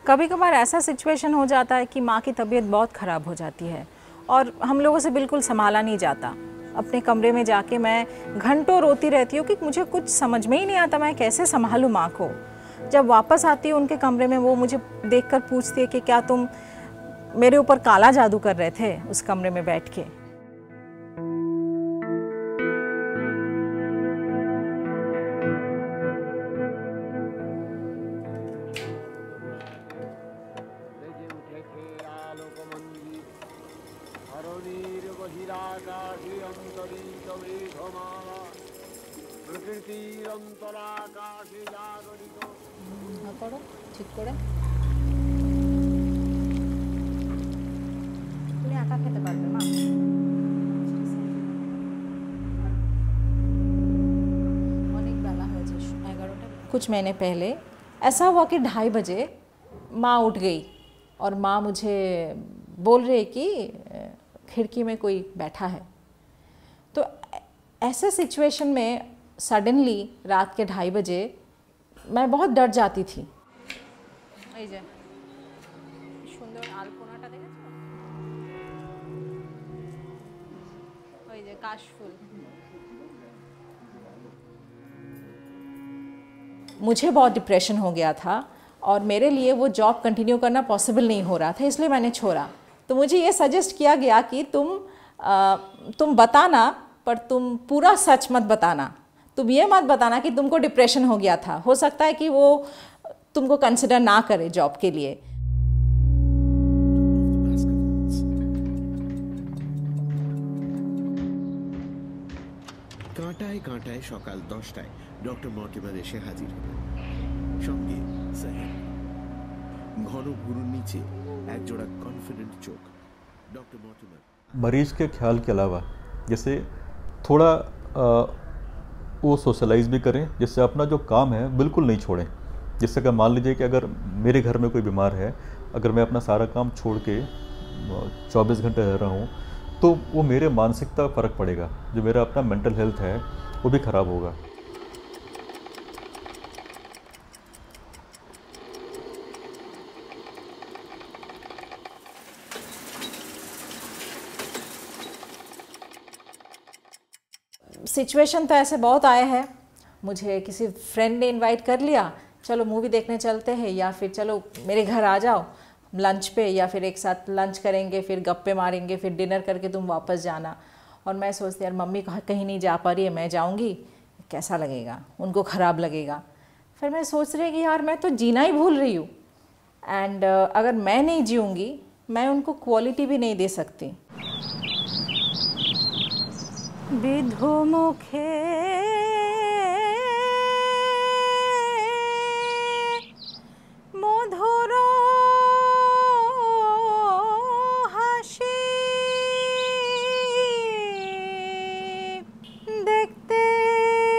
कभी कभार ऐसा सिचुएशन हो जाता है कि माँ की तबीयत बहुत ख़राब हो जाती है और हम लोगों से बिल्कुल संभाला नहीं जाता। अपने कमरे में जाके मैं घंटों रोती रहती हूँ कि मुझे कुछ समझ में ही नहीं आता मैं कैसे संभालूँ माँ को। जब वापस आती हूँ उनके कमरे में, वो मुझे देखकर पूछती है कि क्या तुम मेरे ऊपर काला जादू कर रहे थे उस कमरे में बैठ के। ঠিক করে তুমি একা খেতে পারবে মা। অনেক বেলা হয়েছে, 11টা। कुछ महीने पहले ऐसा हुआ कि 2:30 बजे माँ उठ गई और माँ मुझे बोल रही कि खिड़की में कोई बैठा है। तो ऐसे सिचुएशन में सडनली रात के 2:30 बजे मैं बहुत डर जाती थी। এই যে সুন্দর আলপনাটা দেখেছো, ওই যে কাশফুল। मुझे बहुत डिप्रेशन हो गया था और मेरे लिए वो जॉब कंटिन्यू करना पॉसिबल नहीं हो रहा था, इसलिए मैंने छोड़ा। तो मुझे ये सजेस्ट किया गया कि तुम बताना, पर तुम पूरा सच मत बताना। तुम ये मत बताना कि तुमको डिप्रेशन हो गया था, हो सकता है कि वो तुमको कंसिडर ना करे जॉब के लिए। কাঁটায় কাঁটায় সকাল 10টায় ডক্টর মর্টিমার এসে হাজির হলেন, সঙ্গে সাহেব। ঘন ভুরুর নিচে একজোড়া কনফিডেন্ট চোখ। डॉक्टर मॉर्टिमर मरीज़ के ख्याल के अलावा जैसे थोड़ा वो सोशलाइज भी करें, जिससे अपना जो काम है बिल्कुल नहीं छोड़ें। जिससे अगर मान लीजिए कि अगर मेरे घर में कोई बीमार है, अगर मैं अपना सारा काम छोड़ के 24 घंटे रह रहा हूँ, तो वो मेरे मानसिकता फ़र्क पड़ेगा, जो मेरा अपना मेंटल हेल्थ है वो भी ख़राब होगा। सिचुएशन तो ऐसे बहुत आए हैं। मुझे किसी फ्रेंड ने इनवाइट कर लिया, चलो मूवी देखने चलते हैं, या फिर चलो मेरे घर आ जाओ लंच पे, या फिर एक साथ लंच करेंगे, फिर गप्पे मारेंगे, फिर डिनर करके तुम वापस जाना। और मैं सोचती यार मम्मी कहीं नहीं जा पा रही है, मैं जाऊंगी कैसा लगेगा, उनको ख़राब लगेगा। फिर मैं सोच रही कि यार मैं तो जीना ही भूल रही हूँ, एंड अगर मैं नहीं जीऊँगी मैं उनको क्वालिटी भी नहीं दे सकती। বিধু মুখে মধুর হাসি দেখতে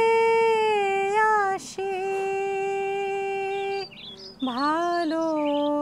আসি ভালো